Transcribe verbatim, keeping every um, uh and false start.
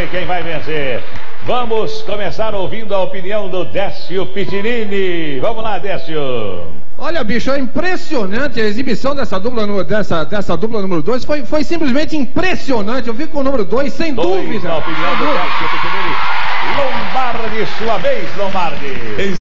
saber quem vai vencer. Vamos começar ouvindo a opinião do Décio Pitinini. Vamos lá, Décio. Olha, bicho, é impressionante a exibição dessa dupla, dessa, dessa dupla número dois. Foi, foi simplesmente impressionante. Eu fico com o número dois, sem dois, dúvida. Na opinião do Décio Pitinini. Lombardi, sua vez, Lombardi.